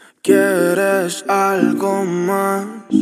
¿Quieres algo más?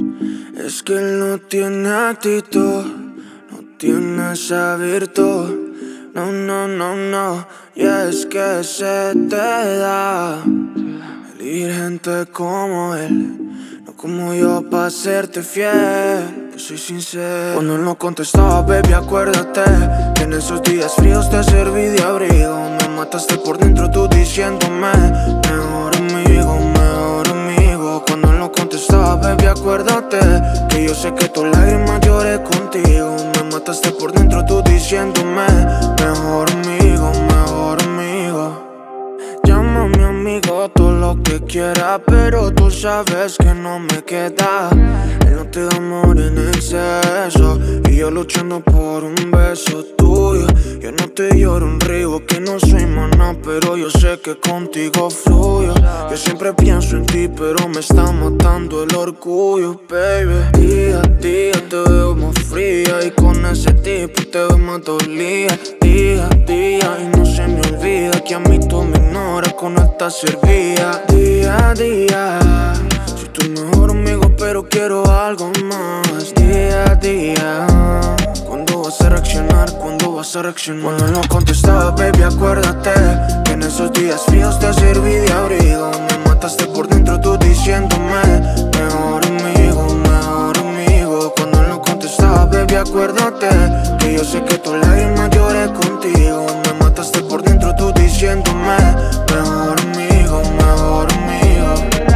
Es que él no tiene actitud, no tiene esa virtud. No, no, no, no. Y es que se te da elegir gente como él, no como yo pa' serte fiel. Yo soy sincero. Cuando él no contestaba, baby, acuérdate que en esos días fríos te serví de abrigo. Me mataste por dentro tú diciéndome mejor amigo, mejor amigo. Cuando él no contestaba, baby, acuérdate que yo sé que tus lágrimas lloré contigo. Me mataste por dentro tú diciéndome mejor amigo, mejor amigo. Llámame amigo todo lo que quiera, pero tú sabes que no me queda. Él no te da amor en exceso y yo luchando por un beso tuyo. Yo no te lloro un río, que no soy maná, pero yo sé que contigo fluyo. Yo siempre pienso en ti, pero me está matando el orgullo, baby. Día a día te veo más fría y con ese tipo te veo más dolida. Día a día y no se me olvida que a mí tú me ignoras con esta servida. Día a día soy tu mejor amigo, pero quiero algo más. Día a día, ¿cuándo vas a reaccionar? ¿Cuándo vas a reaccionar? Cuando no contestaba, baby, acuérdate que en esos días fríos te serví de abrigo. Me mataste por dentro tú diciéndome mejor amigo, mejor amigo. Cuando no contestaba, baby, acuérdate que yo sé que tus lágrimas lloré contigo. Me mataste por dentro tú diciéndome mejor amigo, mejor amigo.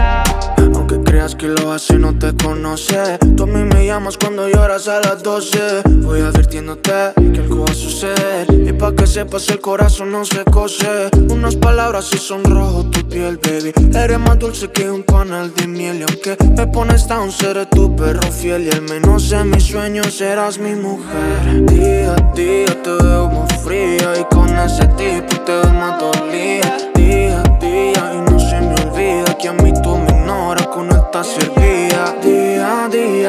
Aunque creas que lo hace, no te conoce. Tú a mí me llamas cuando lloras a las 12. Voy advirtiéndote que algo va a suceder, y pa' que sepas el corazón no se cose. Unas palabras y sonrojo tu piel, baby. Eres más dulce que un panal de miel. Y aunque me pones down, seré tu perro fiel. Y al menos en mis sueños serás mi mujer. Día a día te veo más fría y con ese tipo te veo más dolida. Día a día y no se me olvida que a mí tú me ignoras con esta servida. Día a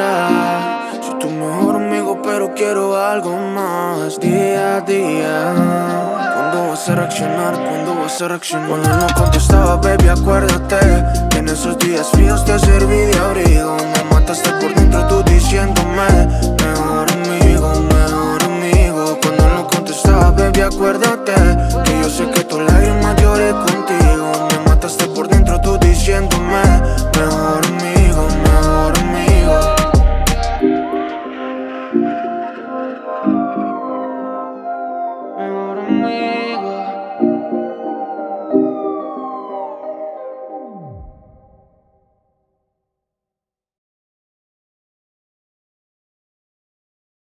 día soy tu mejor amigo, pero quiero algo más. Día a día, ¿cuándo vas a reaccionar? ¿Cuándo vas a reaccionar? Cuando no contestaba, baby, acuérdate que en esos días fríos te serví de abrigo. Me mataste por dentro tú diciéndome mejor amigo, mejor amigo. Cuando no contestaba, baby, acuérdate que yo sé que tus lágrimas lloré contigo. Me mataste por dentro tú diciéndome mejor amigo, mejor amigo. Mejor amigo.